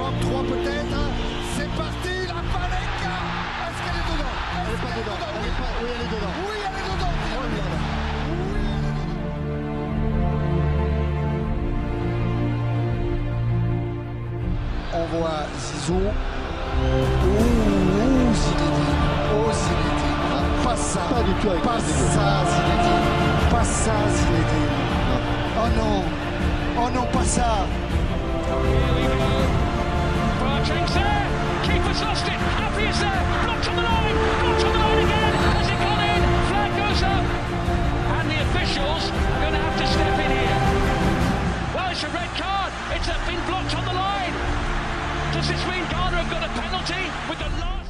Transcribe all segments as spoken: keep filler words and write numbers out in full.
Europe trois peut-être. C'est parti, la Panenka. Est-ce qu'elle est dedans? Elle n'est pas dedans. Elle est pas... Oui, elle est dedans. Oui, elle est dedans. Oh là là. On voit Zizou. Ouh, ouh, Zinedine. Oh, Zinedine. Ah, pas ça. Pas du tout avec Pas Zinedine. ça, Zinedine. Pas ça, Zinedine. Oh non. Oh non, pas ça. Here we go. Bartring's there. Keeper's lost it. Happy is there. Blocked on the line. Blocked on the line again. Has it gone in? Flag goes up. And the officials are going to have to step in here. Well, it's a red card. It's been blocked on the line. Does this mean Ghana have got a penalty with the last?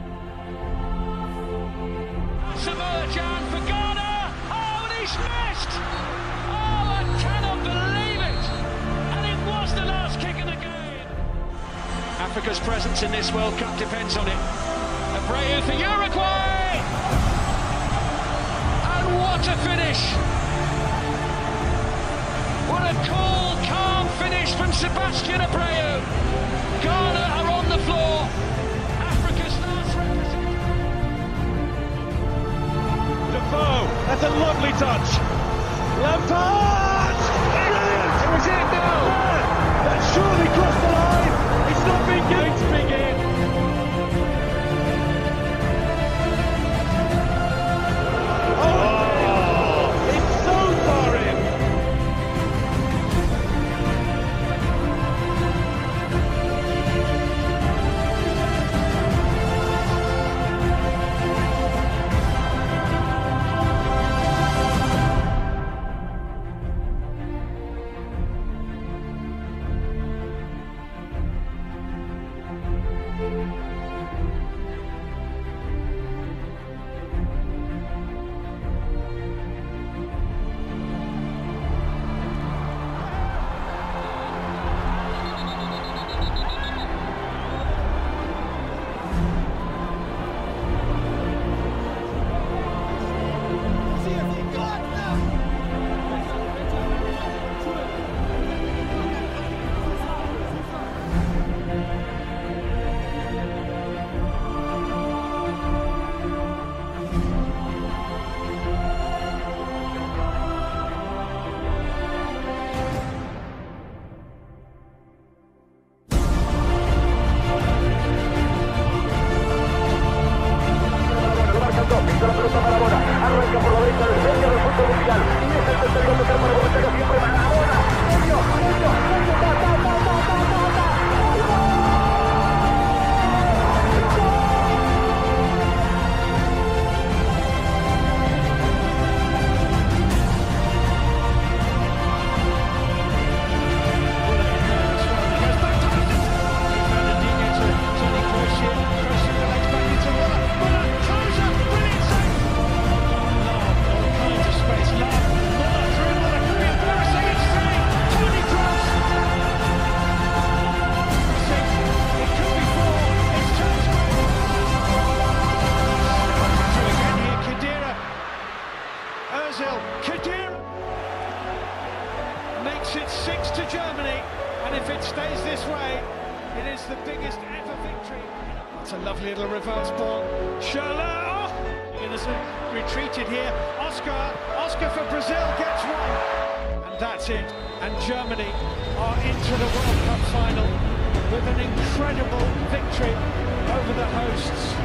Samoa Jan for Ghana. Oh, and he's missed. Oh, I cannot believe it. And it was the last kick of the game. Africa's presence in this World Cup depends on it. Abreu for Uruguay. And what a finish. What a cool, calm finish from Sebastian Abreu. Ghana are on the floor. Africa's last representative. Defoe, that's a lovely touch. Lampard! Brilliant! It was in now! That surely crossed the line. It's not been given to begin. Oh! It's so far in. Khedira makes it six to Germany, and if it stays this way, it is the biggest ever victory. It's a lovely little reverse ball. Schürrle, oh! Innocent retreated here. Oscar, Oscar for Brazil gets one, and that's it. And Germany are into the World Cup final with an incredible victory over the hosts.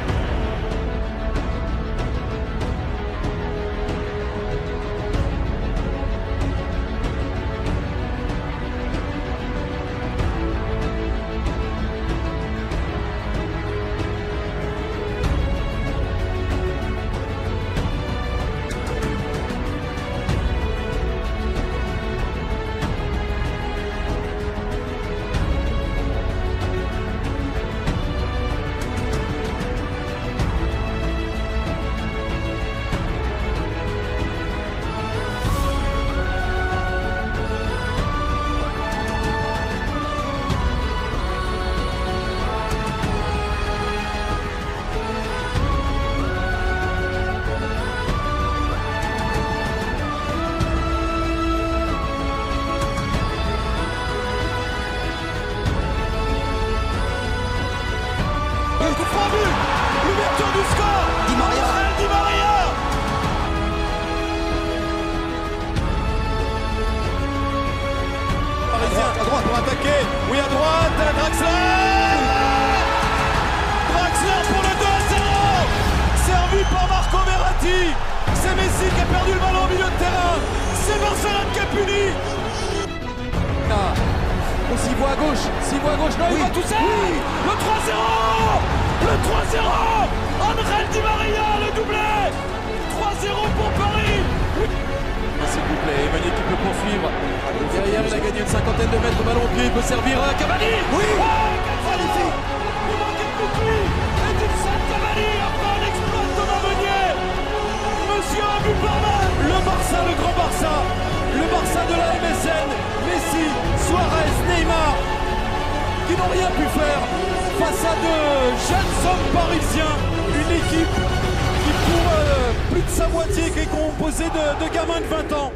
Piqué, oui à droite, Draxler Draxler pour le deux à zéro. Servi par Marco Verratti. C'est Messi qui a perdu le ballon au milieu de terrain. C'est Barcelone qui est puni. Ah. Oh, s'il voit à gauche, s'il voit à gauche, non, oui. Il va tout seul. Oui. Le trois zéro. Le trois zéro. Angel Di Maria, le doublé. trois zéro pour Paris. Oui. S'il vous plaît, Emmanuel qui peut poursuivre. Derrière, il a gagné une cinquantaine de mètres, ballon au pied, il peut servir à Cavani. Oui. Oh, magnifique. Il manquait plus que lui. Et d'une salle Cavani après un exploit de Thomas Meunier. Monsieur a vu par là. Le Barça, le grand Barça. Le Barça de la M S N. Messi, Suarez, Neymar, qui n'ont rien pu faire face à de jeunes hommes parisiens. Une équipe qui, pour euh, plus de sa moitié, qui est composée de, de gamins de vingt ans.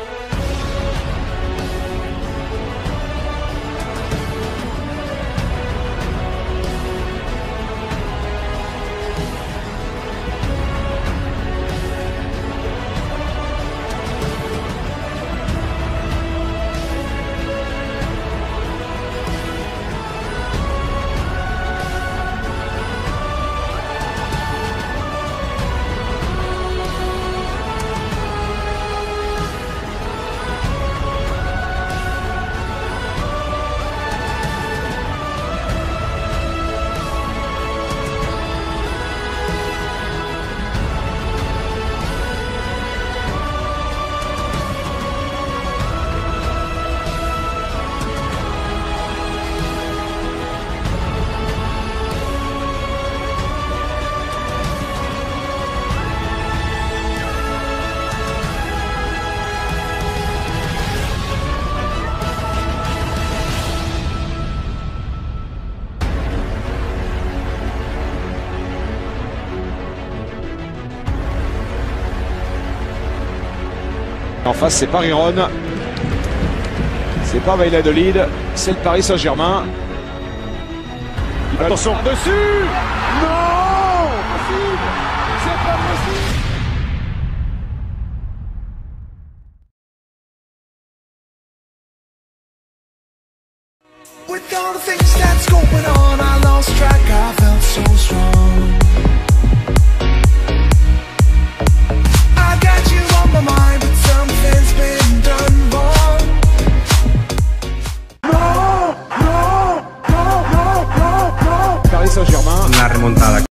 En face, c'est Paris-Rhône. C'est pas Valladolid, c'est le Paris Saint-Germain. Attention dessus. Non, c'est pas possible. With all the things that's going on